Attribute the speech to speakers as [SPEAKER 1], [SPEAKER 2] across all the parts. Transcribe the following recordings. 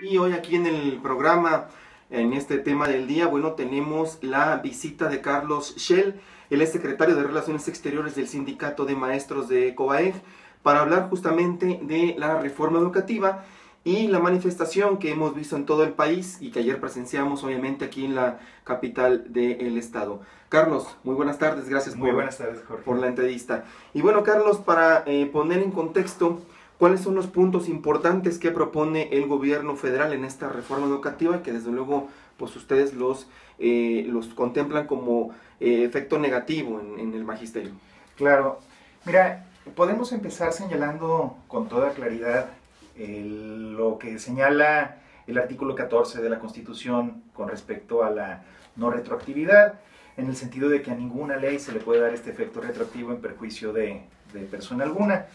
[SPEAKER 1] Y hoy aquí en el programa, en este tema del día, bueno, tenemos la visita de Carlos Schell, él es secretario de Relaciones Exteriores del Sindicato de Maestros de COAEG, para hablar justamente de la reforma educativa y la manifestación que hemos visto en todo el país y que ayer presenciamos obviamente aquí en la capital del estado. Carlos, muy buenas tardes, gracias
[SPEAKER 2] buenas tardes, Jorge,
[SPEAKER 1] por la entrevista. Y bueno, Carlos, para poner en contexto, ¿cuáles son los puntos importantes que propone el gobierno federal en esta reforma educativa que desde luego pues ustedes los contemplan como efecto negativo en el magisterio?
[SPEAKER 2] Claro, mira, podemos empezar señalando con toda claridad lo que señala el artículo 14 de la Constitución con respecto a la no retroactividad, en el sentido de que a ninguna ley se le puede dar este efecto retroactivo en perjuicio de persona alguna.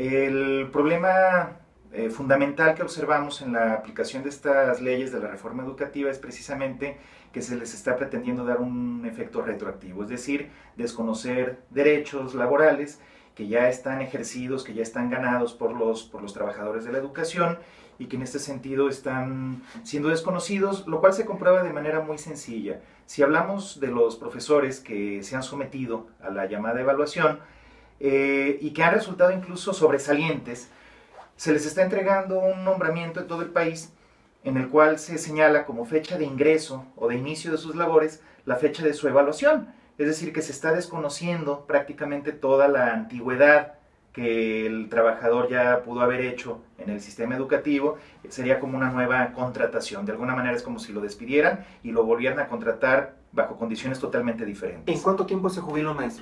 [SPEAKER 2] El problema fundamental que observamos en la aplicación de estas leyes de la reforma educativa es precisamente que se les está pretendiendo dar un efecto retroactivo, es decir, desconocer derechos laborales que ya están ejercidos, que ya están ganados por los trabajadores de la educación y que en este sentido están siendo desconocidos, lo cual se comprueba de manera muy sencilla. Si hablamos de los profesores que se han sometido a la llamada evaluación y que han resultado incluso sobresalientes, se les está entregando un nombramiento en todo el país en el cual se señala como fecha de ingreso o de inicio de sus labores la fecha de su evaluación. Es decir, que se está desconociendo prácticamente toda la antigüedad que el trabajador ya pudo haber hecho en el sistema educativo. Sería como una nueva contratación. De alguna manera es como si lo despidieran y lo volvieran a contratar bajo condiciones totalmente diferentes.
[SPEAKER 1] ¿En cuánto tiempo se jubila un maestro?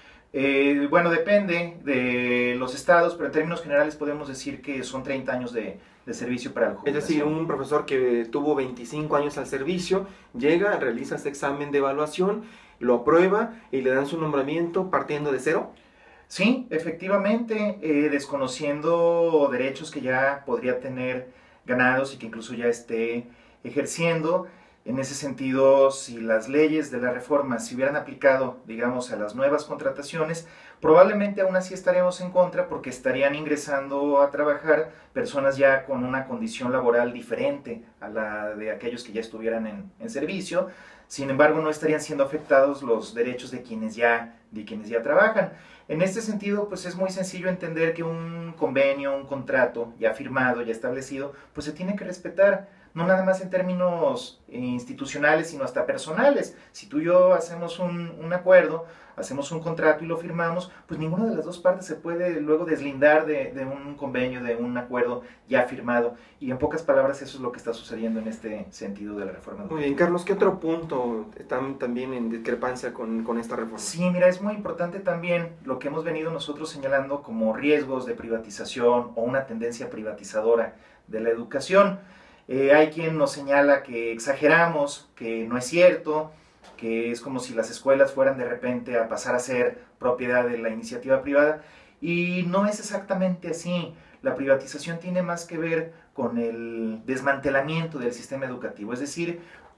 [SPEAKER 2] Bueno, depende de los estados, pero en términos generales podemos decir que son 30 años de servicio para el jubilación.
[SPEAKER 1] Es decir, un profesor que tuvo 25 años al servicio, llega, realiza este examen de evaluación, lo aprueba y le dan su nombramiento partiendo de cero.
[SPEAKER 2] Sí, efectivamente, desconociendo derechos que ya podría tener ganados y que incluso ya esté ejerciendo. En ese sentido, si las leyes de la reforma se hubieran aplicado, digamos, a las nuevas contrataciones, probablemente aún así estaríamos en contra porque estarían ingresando a trabajar personas ya con una condición laboral diferente a la de aquellos que ya estuvieran en servicio. Sin embargo, no estarían siendo afectados los derechos de quienes ya trabajan. En este sentido, pues es muy sencillo entender que un convenio, un contrato ya firmado, ya establecido, pues se tiene que respetar, no nada más en términos institucionales, sino hasta personales. Si tú y yo hacemos un acuerdo, hacemos un contrato y lo firmamos, pues ninguna de las dos partes se puede luego deslindar de un convenio, de un acuerdo ya firmado. Y en pocas palabras, eso es lo que está sucediendo en este sentido de la reforma educativa.
[SPEAKER 1] Muy bien, Carlos, ¿qué otro punto están también en discrepancia con esta reforma?
[SPEAKER 2] Sí, mira, es muy importante también lo que hemos venido nosotros señalando como riesgos de privatización o una tendencia privatizadora de la educación. Hay quien nos señala que exageramos, que no es cierto, que es como si las escuelas fueran de repente a pasar a ser propiedad de la iniciativa privada, y no es exactamente así. La privatización tiene más que ver con el desmantelamiento del sistema educativo, es decir,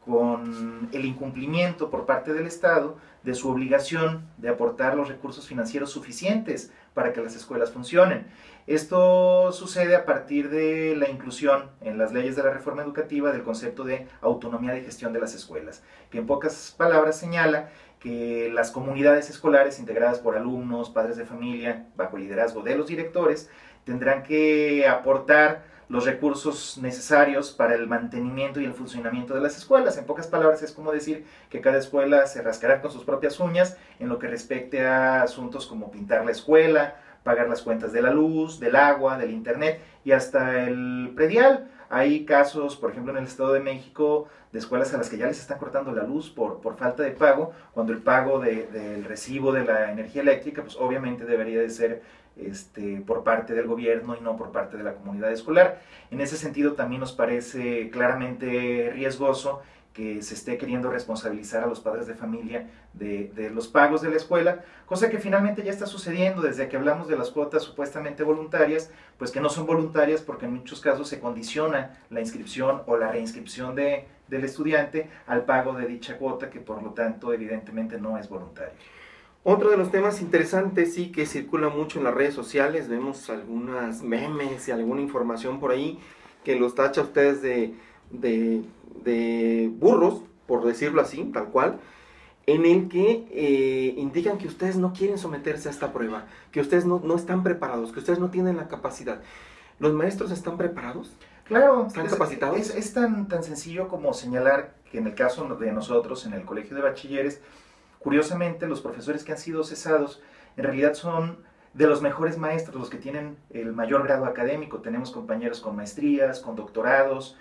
[SPEAKER 2] con el incumplimiento por parte del Estado de su obligación de aportar los recursos financieros suficientes para que las escuelas funcionen. Esto sucede a partir de la inclusión en las leyes de la reforma educativa del concepto de autonomía de gestión de las escuelas, que en pocas palabras señala que las comunidades escolares integradas por alumnos, padres de familia, bajo el liderazgo de los directores, tendrán que aportar los recursos necesarios para el mantenimiento y el funcionamiento de las escuelas. En pocas palabras es como decir que cada escuela se rascará con sus propias uñas en lo que respecte a asuntos como pintar la escuela, pagar las cuentas de la luz, del agua, del internet y hasta el predial. Hay casos, por ejemplo, en el Estado de México, de escuelas a las que ya les están cortando la luz por falta de pago, cuando el pago del recibo de la energía eléctrica, pues obviamente debería de ser por parte del gobierno y no por parte de la comunidad escolar. En ese sentido también nos parece claramente riesgoso que se esté queriendo responsabilizar a los padres de familia de los pagos de la escuela, cosa que finalmente ya está sucediendo desde que hablamos de las cuotas supuestamente voluntarias, pues que no son voluntarias porque en muchos casos se condiciona la inscripción o la reinscripción del estudiante al pago de dicha cuota, que por lo tanto evidentemente no es voluntario.
[SPEAKER 1] Otro de los temas interesantes, sí, que circula mucho en las redes sociales, vemos algunas memes y alguna información por ahí, que los tacha a ustedes de burros, por decirlo así, tal cual, en el que indican que ustedes no quieren someterse a esta prueba, que ustedes no están preparados, que ustedes no tienen la capacidad. ¿Los maestros están preparados?
[SPEAKER 2] Claro,
[SPEAKER 1] ¿Están capacitados?
[SPEAKER 2] Es tan sencillo como señalar que en el caso de nosotros, en el Colegio de Bachilleres, curiosamente los profesores que han sido cesados en realidad son de los mejores maestros, los que tienen el mayor grado académico. Tenemos compañeros con maestrías, con doctorados,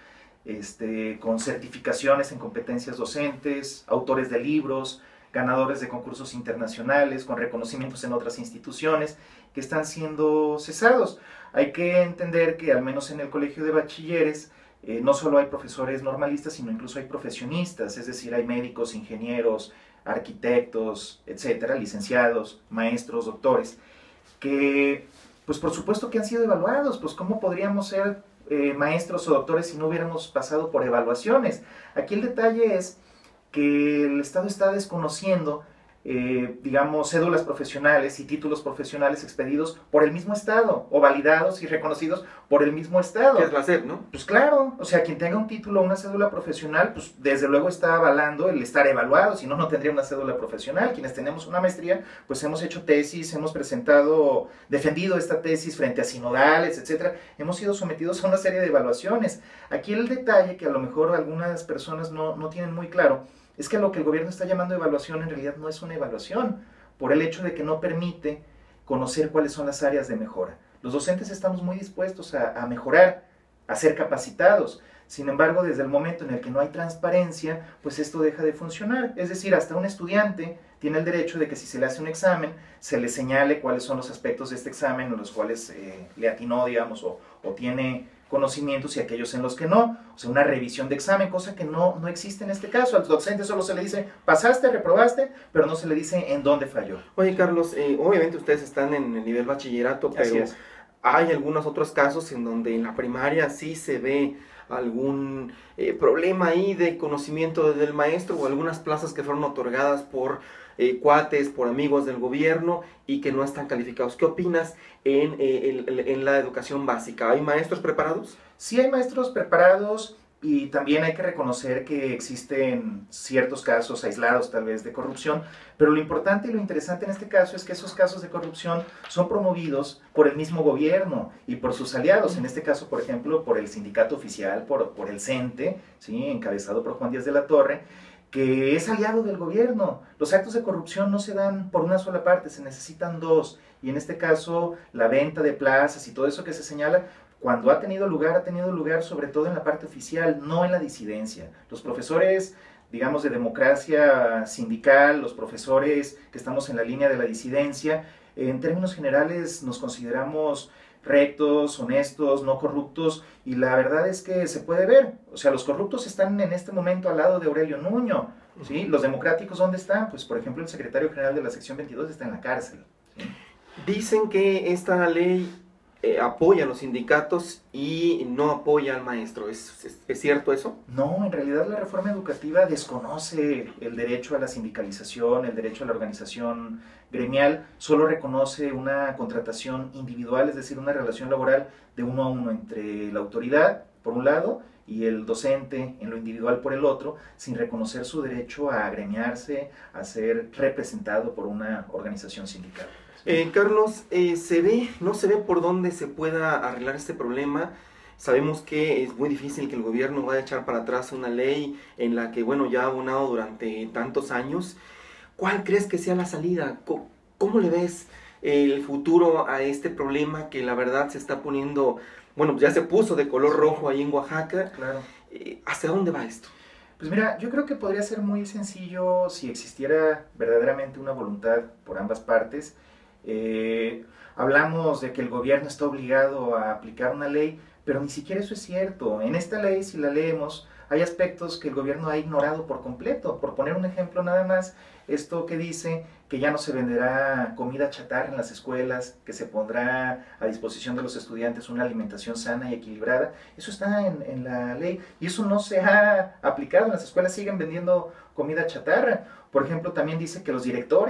[SPEAKER 2] con certificaciones en competencias docentes, autores de libros, ganadores de concursos internacionales, con reconocimientos en otras instituciones, que están siendo cesados. Hay que entender que al menos en el Colegio de Bachilleres no solo hay profesores normalistas, sino incluso hay profesionistas, es decir, hay médicos, ingenieros, arquitectos, etcétera, licenciados, maestros, doctores, que pues por supuesto que han sido evaluados. Pues ¿cómo podríamos ser maestros o doctores si no hubiéramos pasado por evaluaciones? Aquí el detalle es que el Estado está desconociendo, digamos, cédulas profesionales y títulos profesionales expedidos por el mismo Estado, o validados y reconocidos por el mismo Estado.
[SPEAKER 1] ¿Qué es la SEP, no?
[SPEAKER 2] Pues claro, o sea, quien tenga un título o una cédula profesional, pues desde luego está avalando el estar evaluado, si no, no tendría una cédula profesional. Quienes tenemos una maestría, pues hemos hecho tesis, hemos defendido esta tesis frente a sinodales, etcétera. Hemos sido sometidos a una serie de evaluaciones. Aquí el detalle que a lo mejor algunas personas no tienen muy claro, es que lo que el gobierno está llamando evaluación en realidad no es una evaluación, por el hecho de que no permite conocer cuáles son las áreas de mejora. Los docentes estamos muy dispuestos a mejorar, a ser capacitados. Sin embargo, desde el momento en el que no hay transparencia, pues esto deja de funcionar. Es decir, hasta un estudiante tiene el derecho de que si se le hace un examen, se le señale cuáles son los aspectos de este examen en los cuales le atinó, digamos, o tiene conocimientos y aquellos en los que no. O sea, una revisión de examen, cosa que no existe en este caso. Al docente solo se le dice, pasaste, reprobaste, pero no se le dice en dónde falló.
[SPEAKER 1] Oye, Carlos, obviamente ustedes están en el nivel bachillerato, pero hay algunos otros casos en donde en la primaria sí se ve algún problema ahí de conocimiento del maestro, o algunas plazas que fueron otorgadas por cuates, por amigos del gobierno y que no están calificados. ¿Qué opinas en la educación básica? ¿Hay maestros preparados?
[SPEAKER 2] Sí hay maestros preparados, y también hay que reconocer que existen ciertos casos aislados tal vez de corrupción, pero lo importante y lo interesante en este caso es que esos casos de corrupción son promovidos por el mismo gobierno y por sus aliados. En este caso, por ejemplo, por el sindicato oficial, por el CENTE, ¿sí?, encabezado por Juan Díaz de la Torre, que es aliado del gobierno. Los actos de corrupción no se dan por una sola parte, se necesitan dos, y en este caso la venta de plazas y todo eso que se señala, cuando ha tenido lugar sobre todo en la parte oficial, no en la disidencia. Los profesores, digamos, de democracia sindical, los profesores que estamos en la línea de la disidencia, en términos generales nos consideramos rectos, honestos, no corruptos, y la verdad es que se puede ver. O sea, los corruptos están en este momento al lado de Aurelio Nuño, ¿sí? Los democráticos, ¿dónde están? Pues, por ejemplo, el secretario general de la sección 22 está en la cárcel, ¿sí?
[SPEAKER 1] Dicen que esta ley apoya a los sindicatos y no apoya al maestro. ¿Es cierto eso?
[SPEAKER 2] No, en realidad la reforma educativa desconoce el derecho a la sindicalización, el derecho a la organización gremial, solo reconoce una contratación individual, es decir, una relación laboral de uno a uno entre la autoridad, por un lado, y el docente en lo individual por el otro, sin reconocer su derecho a agremiarse, a ser representado por una organización sindical.
[SPEAKER 1] Carlos, no se ve por dónde se pueda arreglar este problema. Sabemos que es muy difícil que el gobierno vaya a echar para atrás una ley en la que, bueno, ya ha abonado durante tantos años. ¿Cuál crees que sea la salida? ¿Cómo le ves el futuro a este problema que la verdad se está poniendo, bueno, pues ya se puso de color rojo ahí en Oaxaca?
[SPEAKER 2] Claro.
[SPEAKER 1] ¿Hacia dónde va esto?
[SPEAKER 2] Pues mira, yo creo que podría ser muy sencillo si existiera verdaderamente una voluntad por ambas partes. Hablamos de que el gobierno está obligado a aplicar una ley, pero ni siquiera eso es cierto. En esta ley, si la leemos, hay aspectos que el gobierno ha ignorado por completo. Por poner un ejemplo nada más, esto que dice que ya no se venderá comida chatarra en las escuelas, que se pondrá a disposición de los estudiantes una alimentación sana y equilibrada, eso está en la ley, y eso no se ha aplicado. En las escuelas siguen vendiendo comida chatarra. Por ejemplo, también dice que los directores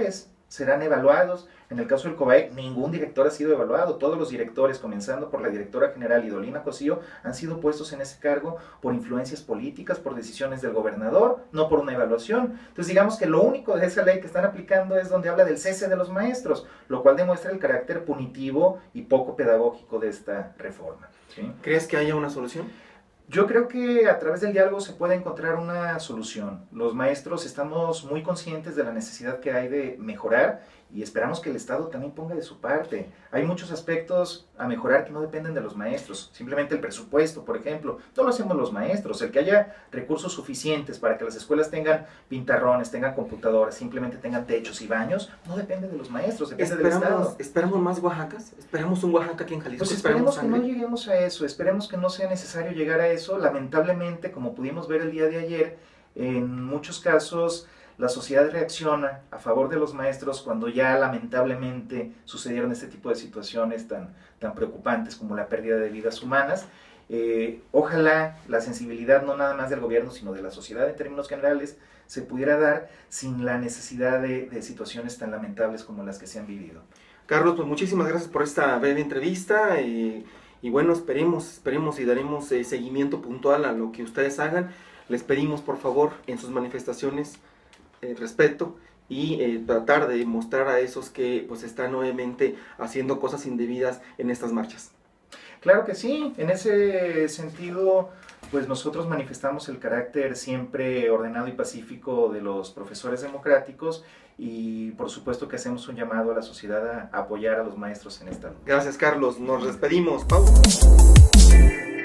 [SPEAKER 2] serán evaluados. En el caso del COBAEC, ningún director ha sido evaluado. Todos los directores, comenzando por la directora general Idolina Cosío, han sido puestos en ese cargo por influencias políticas, por decisiones del gobernador, no por una evaluación. Entonces digamos que lo único de esa ley que están aplicando es donde habla del cese de los maestros, lo cual demuestra el carácter punitivo y poco pedagógico de esta reforma, ¿sí?
[SPEAKER 1] ¿Crees que haya una solución?
[SPEAKER 2] Yo creo que a través del diálogo se puede encontrar una solución. Los maestros estamos muy conscientes de la necesidad que hay de mejorar y esperamos que el Estado también ponga de su parte. Hay muchos aspectos a mejorar que no dependen de los maestros. Simplemente el presupuesto, por ejemplo, no lo hacemos los maestros. El que haya recursos suficientes para que las escuelas tengan pintarrones, tengan computadoras, simplemente tengan techos y baños, no depende de los maestros, depende del Estado.
[SPEAKER 1] ¿Esperamos más Oaxacas? ¿Esperamos un Oaxaca aquí en Jalisco?
[SPEAKER 2] Pues esperemos que no lleguemos a eso, esperemos que no sea necesario llegar a eso. Lamentablemente, como pudimos ver el día de ayer, en muchos casos la sociedad reacciona a favor de los maestros cuando ya lamentablemente sucedieron este tipo de situaciones tan preocupantes como la pérdida de vidas humanas. Ojalá la sensibilidad no nada más del gobierno, sino de la sociedad en términos generales, se pudiera dar sin la necesidad de situaciones tan lamentables como las que se han vivido.
[SPEAKER 1] Carlos, pues muchísimas gracias por esta breve entrevista y bueno, esperemos y daremos seguimiento puntual a lo que ustedes hagan. Les pedimos por favor en sus manifestaciones respeto y tratar de mostrar a esos que pues están nuevamente haciendo cosas indebidas en estas marchas.
[SPEAKER 2] Claro que sí, en ese sentido pues nosotros manifestamos el carácter siempre ordenado y pacífico de los profesores democráticos y por supuesto que hacemos un llamado a la sociedad a apoyar a los maestros en esta lucha.
[SPEAKER 1] Gracias Carlos, nos despedimos, pausa.